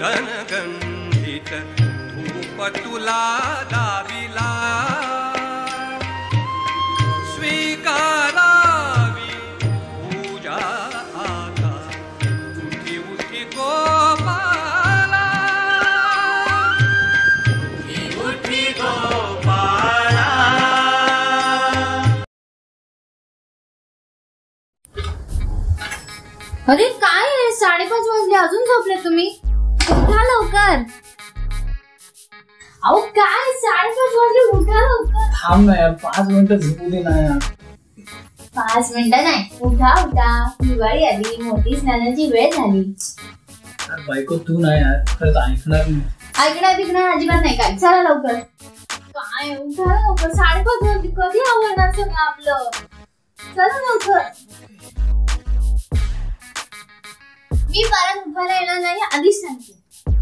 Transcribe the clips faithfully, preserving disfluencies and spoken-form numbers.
गणगंधित धूप तुला दाविला स्वीकारावी पूजा आता उठी उठी गोपाला उठी उठी गोपाला. अरे काय आहे, साडेपाच वाजले अजून झोपले तुम्ही? उठा लवकर. अहो काय साडेपाच वाजले, उठा लवकर. थांब ना यार, पाच मिनिटं झोपू दे ना यार. पाच मिनिटं नाही, उठा उठा. दिवाळी आली, मोठी स्नानाची वेळ झाली. बायको तू ना यार, खरंच ऐकणार नाही. ऐकणार बिकणार अजिबात नाही. काय चला लवकर. काय उठा लवकर, साडेपाच वाजले. कधी आवडणार सगळं आपलं? चला लवकर. मी परत उठायला येणार नाही, आधीच सांगते.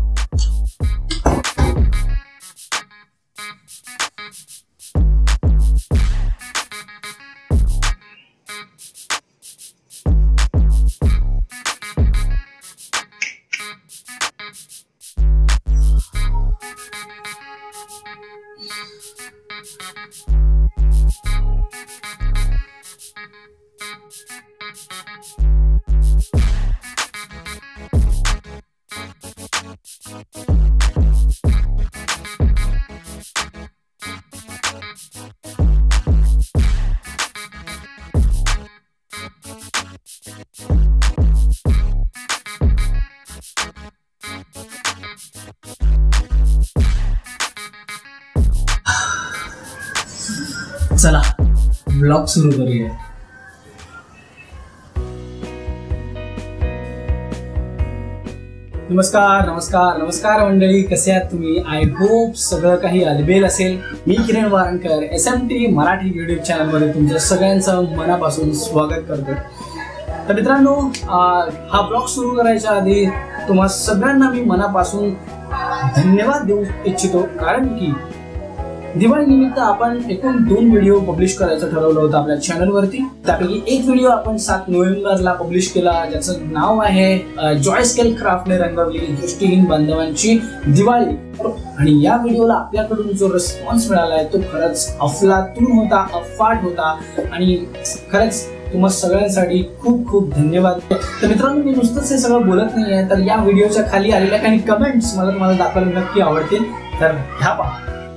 चला ब्लॉग सुरू करूया. नमस्कार नमस्कार नमस्कार मंडळी, कसे आहात तुम्ही? आय होप सगळं काही अलबेल असेल. मी Kiran Warankar, S M T Marathi YouTube चॅनलमध्ये तुमचं सगळ्यांचं मनापासून स्वागत करतो. तर मित्रांनो, हा ब्लॉग सुरू करायच्या आधी तुम्हा सगळ्यांना मी मनापासून धन्यवाद देऊ इच्छितो, कारण की दिवाळी निमित्त आपण एकूण दोन व्हिडिओ पब्लिश करायचं ठरवलं होतं आपल्या चॅनलवरती. त्यापैकी एक व्हिडिओ आपण सात नोव्हेंबरला पब्लिश केला, ज्याचं नाव आहे जॉय स्केल क्राफ्टने रंगवली दृष्टीहीन बांधवांची दिवाळी. आणि या व्हिडिओला आपल्याकडून जो रिस्पॉन्स मिळाला आहे तो खरंच अफलातून होता, अफाट होता. आणि खरंच तुम्हा सगळ्यांसाठी खूप खूप धन्यवाद. तर मित्रांनो, मी नुसतंच हे सगळं बोलत नाहीये, तर या व्हिडिओच्या खाली आलेल्या काही कमेंट्स मला तुम्हाला दाखवायला नक्की आवडतील. तर ह्या पहा.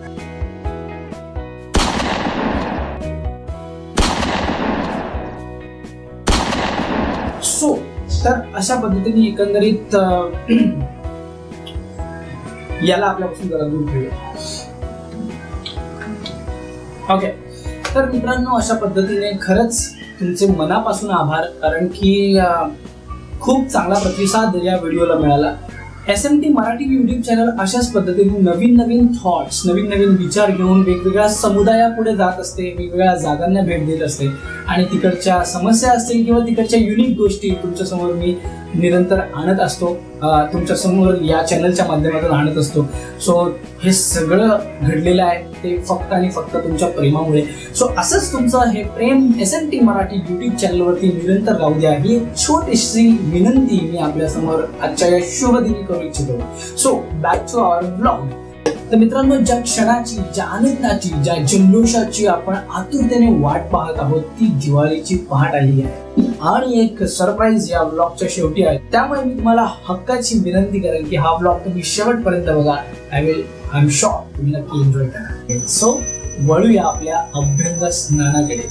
सो तर अशा पद्धतीने एकंदरीत याला आपल्यापासून जरा दूर ठेवूया. ओके, तर मित्रांनो, अशा पद्धतीने खरंच तुमचे मनापासून आभार, कारण की खूप चांगला प्रतिसाद या व्हिडिओला मिळाला. S M T Marathi YouTube channel अशाच पद्धतीने नवीन नवीन थॉट्स, नवीन नवीन विचार घेऊन वेगवेगळ्या समुदायापुढे जात असते, वेगवेगळ्या जागांना भेट देत असते आणि तिकडच्या समस्या असतील किंवा तिकडच्या युनिक गोष्टी तुमच्या समोर मी निरंतर आणत असतो, तुमच्या समोर या चॅनलच्या माध्यमातून आणत असतो. सो हे सगळं घडलेलं आहे ते फक्त आणि फक्त तुमच्या प्रेमामुळे. सो असंच तुमचं हे प्रेम S M T Marathi YouTube चॅनलवरती निरंतर राहू द्या, ही एक छोटीशी विनंती मी आपल्या समोर आजच्या या शुभ दिनी करू इच्छितो. So back to our blog. तर मित्रांनो, ज्या क्षणाची, ज्या आनंदाची, ज्या जल्लोषाची आपण आतुरतेने वाट पाहत आहोत ती दिवाळीची पहाट आली आहे आणि एक सरप्राईज या ब्लॉगच्या शेवटी आहे. त्यामुळे मी तुम्हाला हक्काची विनंती करेन की हा ब्लॉग तुम्ही शेवटपर्यंत बघा. I will I am sure तुम्ही नक्की एन्जॉय करा. सो वळूया आपल्या अभ्यंग स्नानाकडे.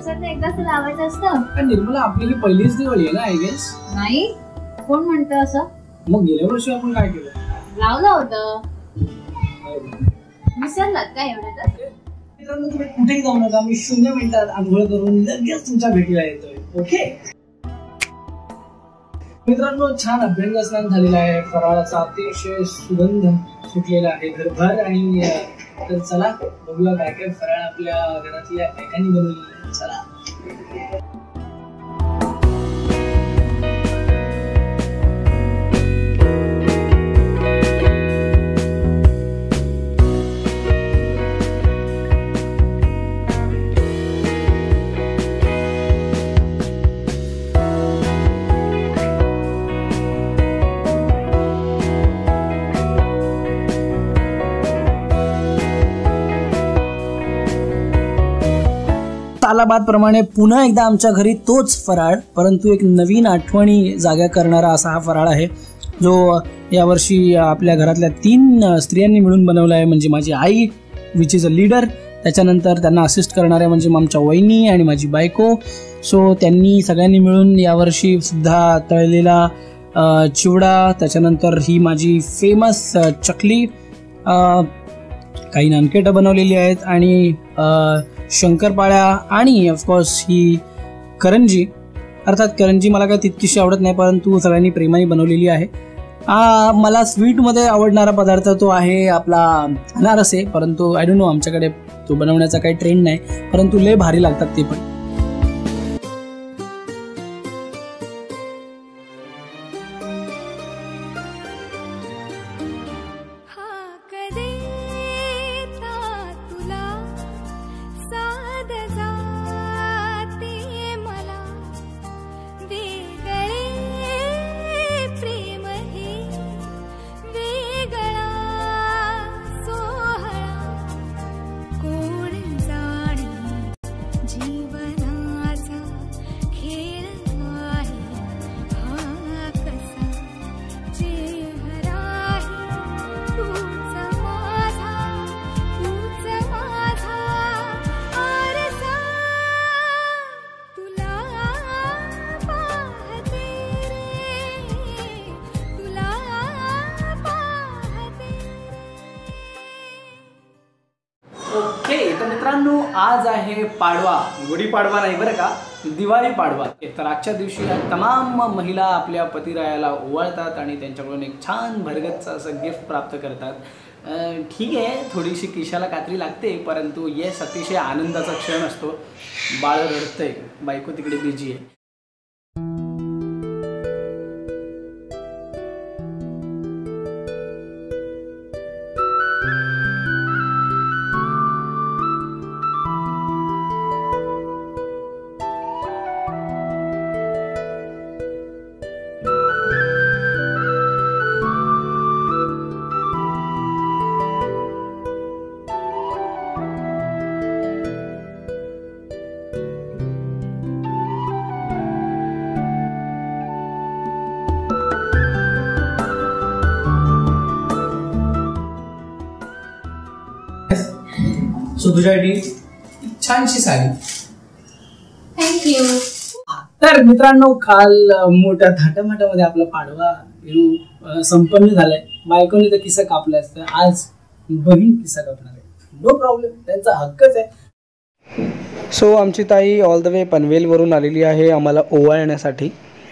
वर्षात एकदाच लावायचं असतं. पण निर्मला आपली ही पहिलीच दिवाळी आहे ना आय गेस. नाही, कोण म्हणतं असं? मग गेल्या वर्षी आपण काय केलं? लावलं होतं. विसरलात काय एवढं? मित्रांनो तुम्ही कुठेही जाऊ नका, मी शून्य मिनिटात आंघोळ करून लगेच तुमच्या भेटीला येतोय. ओके मित्रांनो, छान अभ्यंग स्नान झालेला आहे, फराळाचा अतिशय सुगंध सुटलेला आहे घरभर. आणि तर चला बघूया काय काय फराळ आपल्या घरातल्या बायकांनी बनवलेला आहे. चला तालाबाद प्रमाणे पुन्हा एकदा आमच्या घरी तोच फराळ, परंतु एक नवीन आठवणी जागा करणारा असा हा फराळ आहे, जो यावर्षी आपल्या घरातल्या तीन स्त्रियांनी मिळून बनवला आहे. म्हणजे माझी आई विच इज अ लीडर, त्याच्यानंतर त्यांना असिस्ट करणाऱ्या म्हणजे आमच्या वहिनी आणि माझी बायको. सो त्यांनी सगळ्यांनी मिळून यावर्षी सुद्धा तळलेला चिवडा, त्याच्यानंतर ही माझी फेमस चकली, काही नानकेटं बनवलेली आहेत आणि शंकरपाळ्या आणि ऑफकोर्स ही करंजी. अर्थात करंजी मला काय तितकीशी आवडत नाही, परंतु सगळ्यांनी प्रेमाने बनवलेली आहे. मला स्वीटमध्ये आवडणारा पदार्थ तो आहे आपला अनारसे, परंतु आय डोंट नो आमच्याकडे तो बनवण्याचा काही ट्रेंड नाही, परंतु लय भारी लागतात ते पण. ओके तर मित्रांनो, आज आहे पाडवा, गुढीपाडवा नाही बरं का, दिवाळी पाडवा. तर आजच्या दिवशी तमाम महिला आपल्या पतिरायाला ओवाळतात आणि त्यांच्याकडून एक छान भरगतचं असं गिफ्ट प्राप्त करतात. ठीक आहे, थोडीशी किशाला कात्री लागते, परंतु येस अतिशय आनंदाचा क्षण असतो. बाळ रडतंय, बायको तिकडे बिझी आहे. सो तुझ्यासाठी छानशी साडी. थँक्यू. तर मित्रांनो, काल मोठ्या थाटामाटामध्ये आपला पाडवा यु संपन्न झालाय. बायकोने तर किस्सा कापला असतं, आज बहीण किस्सा कापणार आहे. नो प्रॉब्लेम, त्यांचा हक्कच आहे. सो आमची ताई ऑल द वे पनवेलवरून आलेली आहे आम्हाला ओवाळण्यासाठी.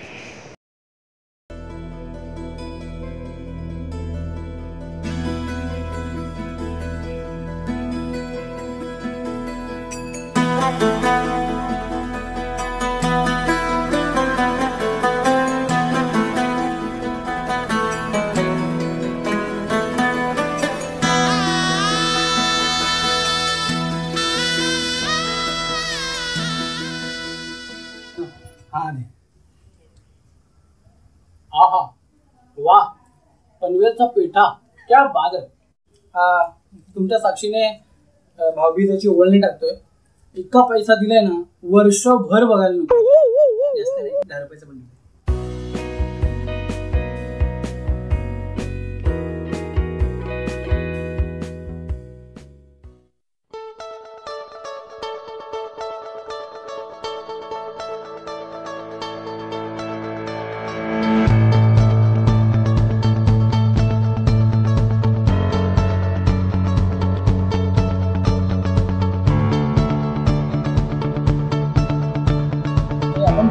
आहा वाह, पनवेलचा पेठा क्या बात आहे. तुमच्या साक्षीने भाऊबीजेची ओवळणी टाकतोय. इतका पैसा दिलाय ना, वर्षभर बघायला नको. जास्त नाही, दहा रुपयाचा पण.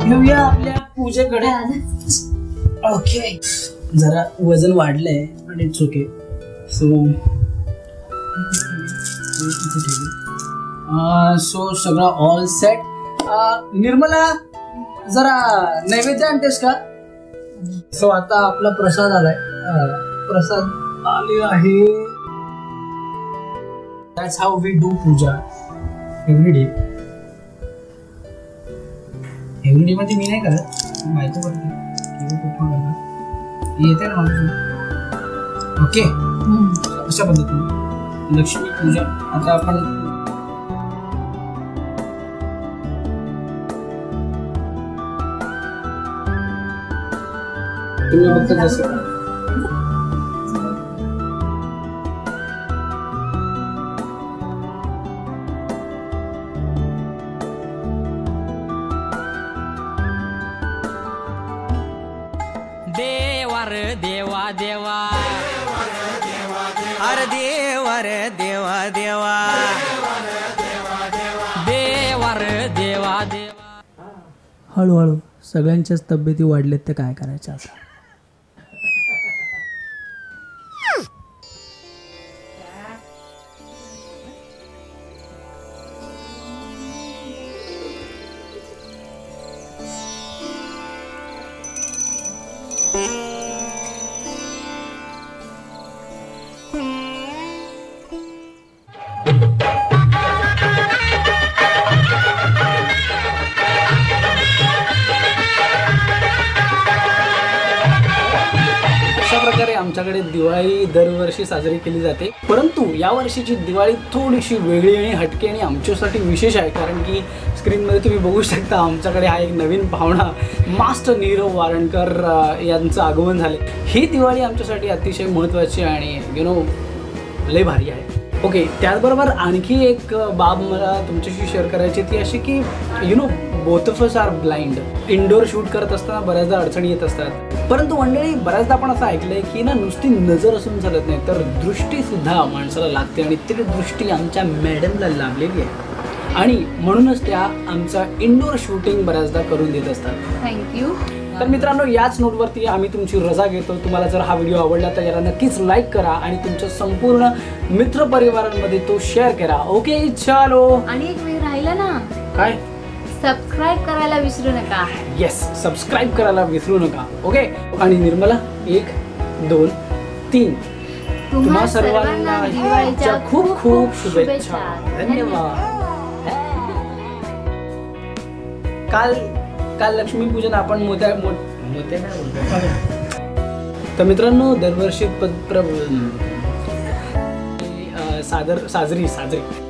घेऊया आपल्या पूजेकडे. ओके, जरा वजन वाढलंय पण इट्स ओके. सो सो सगळं ऑल सेट. निर्मला जरा नैवेद्य आणतेस का? सो आता आपला प्रसाद आलाय. प्रसाद आले आहे. That's how we do puja every day. Every day मध्ये मी नाही करत, माहिती पडते येते ना. ओके, अशा पद्धतीने लक्ष्मी पूजा. आता आपण तुम्ही फक्त जसं करा. देवार देवा देवा अरे देवार देवा देवा देवार देवा देवा. हळूहळू सगळ्यांच्याच तब्येती वाढल्यात तर काय करायचं आता. अशा प्रकारे आमच्याकडे दिवाळी दरवर्षी साजरी केली जाते. परंतु या वर्षीची दिवाळी थोडीशी वेगळी आणि हटके आणि आमच्यासाठी विशेष आहे. कारण की स्क्रीनमध्ये तुम्ही बघू शकता आमच्याकडे हा एक नवीन पाहुणा मास्टर नीरव वारणकर यांचं आगमन झाले. ही दिवाळी आमच्यासाठी अतिशय महत्त्वाची आणि यु नो लय भारी आहे. ओके, त्याचबरोबर आणखी एक बाब मला तुमच्याशी शेअर करायची ती अशी की you know both of us are blind. Indoor shoot करत असताना बऱ्याचदा अडचणी येत असतात. परंतु मंडळी बऱ्याचदा आपण असं ऐकलंय की ना नुसती नजर असून चालत नाही तर दृष्टी सुद्धा माणसाला लागते आणि ती दृष्टी आमच्या मॅडमला लाभलेली आहे आणि म्हणूनच त्या आमचा इनडोअर शूटिंग बऱ्याचदा करून देत असतात. थँक्यू. तर मित्रांनो, याच नोटवरती आम्ही तुमची रजा घेतो. तुम्हाला जर हा व्हिडिओ आवडला तर याला नक्कीच लाईक करा आणि तुमच्या संपूर्ण मित्रपरिवारांमध्ये तो शेअर करा. ओके, चलो. आणि एक वेळ राहिलं ना, काय? सबस्क्राईब करायला विसरू नका. येस, सबस्क्राईब करायला विसरू नका. ओके, आणि निर्मला एक दोन तीन तुम्हा सर्वांना दिवाळीच्या खूप खूप शुभेच्छा. धन्यवाद. काल काल लक्ष्मीपूजन आपण मोठ्या मोठ्या काय बोलतो. तर मित्रांनो, दरवर्षी सादर साजरी साजरी